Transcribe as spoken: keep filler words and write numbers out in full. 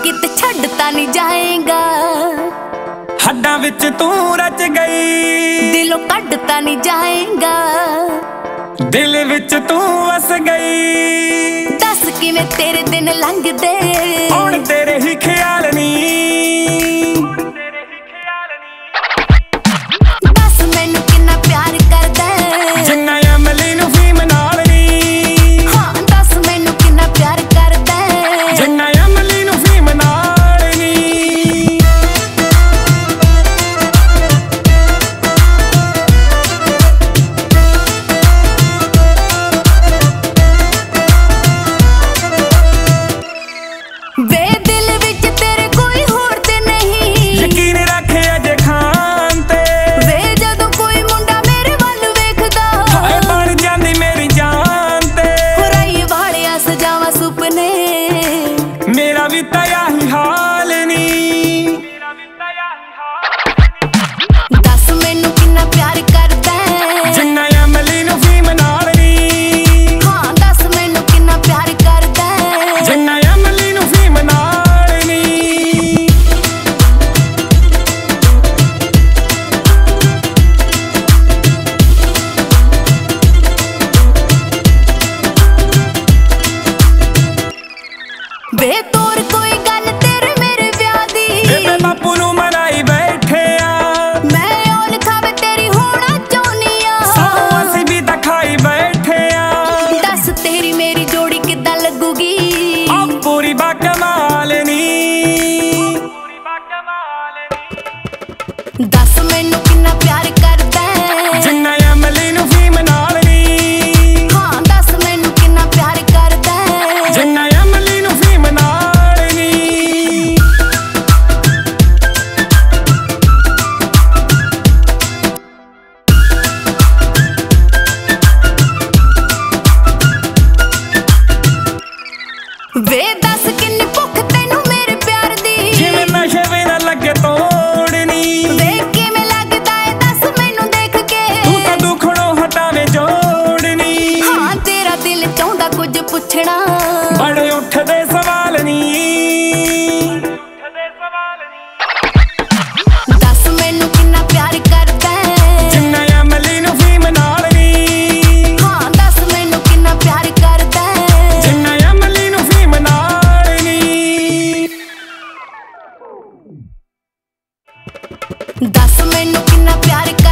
किते छड्डता नहीं जाएगा। हड्डां विच तू रच गई, दिलों कड्डता नहीं जाएगा। दिल विच तू वस गई। दस किवें तेरे दिन लंघदे, हुण तेरे ही ख्याल नी। दस मैनू किन्ना प्यार करदा जिन्ना अमली नूं फीम नाल नी। हाँ दस मैनू किन्ना प्यार करदा जिन्ना अमली नूं फीम नाल नी। वे दिल विच तेरे कोई होर ते नहीं, यकीन रख अजे खान ते। वे जदों कोई मुंडा मेरे वल वेखदा, हाय बन जांदी मेरी जान ते। हुराई वालिया सजावां सुपने, मेरा भी ताया ही हाल नी। दस मैनू किन्ना प्यार करदा जिन्ना अमली नूं फीम नाल नी। हाँ दस मैनू किन्ना प्यार करदा जिन्ना अमली नूं फीम नाल नी। वे तोर कोई गल तेरे मेरे ब्याह दी, बेबे बापू नूं मनाई बैठे आ। मैं ओन खावे तेरी होना चाहुनी आ। साओ असीं भी तां खाई बैठे आ। दस तेरी मेरी जोड़ी किद्दां लगूगी, आ पूरी बाकमाल नी। दस मैनू किन्ना प्यार करदा जिन्ना अमली नूं फीम नाल नी। हाँ दस मैनू किन्ना प्यार करदा जिन्ना अमली नूं फीम नाल नी। वे दस किन्नी भुख तैनू मेरे प्यार दी, जिवें नशे वी ना लगे तोड़नी। वे किवें लगदा है दस मैनू देख के, तू तां दुखड़ों हटावे जोड़नी। हाँ तेरा दिल चाहुंदा कुछ पुछना, बड़े उठदे सवाल नी। दस मैनू किन्ना प्यार करदा जिन्ना अमली नूं फीम नाल नी। हाँ दस मैनू किन्ना प्यार करदा जिन्ना अमली नूं फीम नाल नी। दस मैनू किन्ना प्यार